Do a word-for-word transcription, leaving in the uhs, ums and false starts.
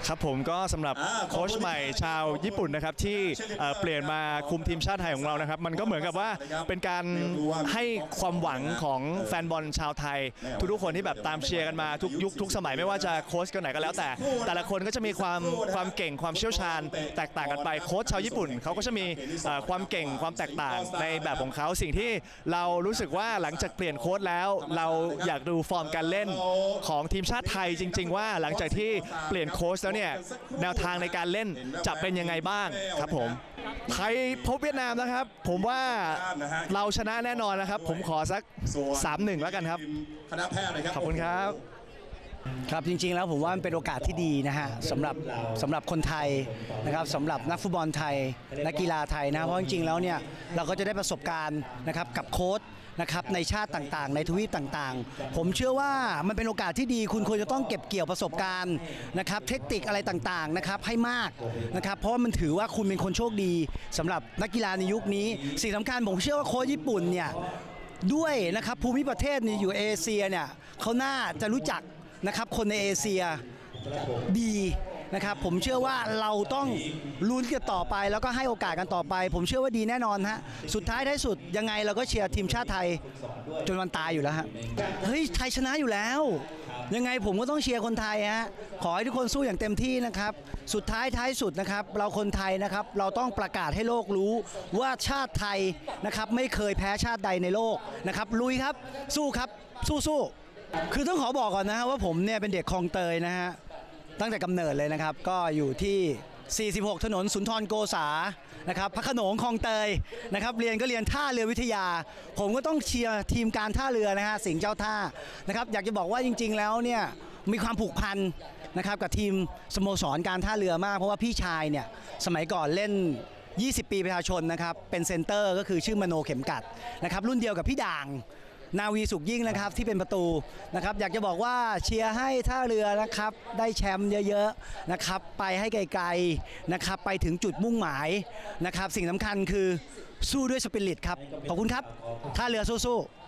ครับผมก็สำหรับโค้ชใหม่ชาวญี่ปุ่นนะครับที่เปลี่ยนมาคุมทีมชาติไทยของเรานะครับมันก็เหมือนกับว่าเป็นการให้ความหวังของแฟนบอลชาวไทยทุกๆคนที่แบบตามเชียร์กันมาทุกยุคทุกสมัยไม่ว่าจะโค้ชกันไหนก็แล้วแต่แต่ละคนก็จะมีความความเก่งความเชี่ยวชาญแตกต่างกันไปโค้ชชาวญี่ปุ่นเขาก็จะมีความเก่งความแตกต่างในแบบของเขาสิ่งที่เรารู้สึกว่าหลังจากเปลี่ยนโค้ชแล้วเราอยากดูฟอร์มการเล่นของทีมชาติไทยจริงๆว่าหลังจากที่เปลี่ยนโค้ชแล้วเนี่ยแนวทางในการเล่นจะเป็นยังไงบ้างครับผมไทยพบเวียดนามนะครับผมว่าเราชนะแน่นอนนะครับผมขอสัก สามหนึ่ง แล้วกันครับคณะแพทย์นะครับขอบคุณครับครับจริงๆแล้วผมว่ามันเป็นโอกาสที่ดีนะฮะสำหรับสำหรับคนไทยนะครับสำหรับนักฟุตบอลไทยนักกีฬาไทยนะเพราะจริงๆแล้วเนี่ยเราก็จะได้ประสบการณ์นะครับกับโค้ชนะครับในชาติต่างๆในทวีปต่างๆผมเชื่อว่ามันเป็นโอกาสที่ดีคุณควรจะต้องเก็บเกี่ยวประสบการณ์นะครับเทคนิคอะไรต่างๆนะครับให้มากนะครับเพราะมันถือว่าคุณเป็นคนโชคดีสำหรับนักกีฬาในยุคนี้สิ่งสำคัญผมเชื่อว่าโค้ชญี่ปุ่นเนี่ยด้วยนะครับภูมิประเทศนี่อยู่เอเชียเนี่ยเขาน่าจะรู้จักนะครับคนในเอเชียดีนะครับผมเชื่อว่าเราต้องลุ้นกันต่อไปแล้วก็ให้โอกาสกันต่อไปผมเชื่อว่าดีแน่นอนฮะสุดท้ายท้ายสุดยังไงเราก็เชียร์ทีมชาติไทยจนวันตายอยู่แล้วฮะเฮ้ยไทยชนะอยู่แล้วยังไงผมก็ต้องเชียร์คนไทยฮะขอให้ทุกคนสู้อย่างเต็มที่นะครับสุดท้ายท้ายสุดนะครับเราคนไทยนะครับเราต้องประกาศให้โลกรู้ว่าชาติไทยนะครับไม่เคยแพ้ชาติใดในโลกนะครับลุยครับสู้ครับสู้ๆคือต้องขอบอกก่อนนะฮะว่าผมเนี่ยเป็นเด็กคลองเตยนะฮะตั้งแต่กำเนิดเลยนะครับก็อยู่ที่สี่สิบหกถนนสุนทรโกษานะครับพระโขนงคลองเตยนะครับเรียนก็เรียนท่าเรือวิทยาผมก็ต้องเชียร์ทีมการท่าเรือนะฮะสิงห์เจ้าท่านะครับอยากจะบอกว่าจริงๆแล้วเนี่ยมีความผูกพันนะครับกับทีมสโมสรการท่าเรือมากเพราะว่าพี่ชายเนี่ยสมัยก่อนเล่นยี่สิบปีประชาชนนะครับเป็นเซนเตอร์ก็คือชื่อมโนเข็มกัดนะครับรุ่นเดียวกับพี่ด่างนาวีสุขยิ่งนะครับที่เป็นประตูนะครับอยากจะบอกว่าเชียร์ให้ท่าเรือนะครับได้แชมป์เยอะๆนะครับไปให้ไกลๆนะครับไปถึงจุดมุ่งหมายนะครับสิ่งสำคัญคือสู้ด้วยสปิริตครับขอบคุณครับท่าเรือสู้ๆ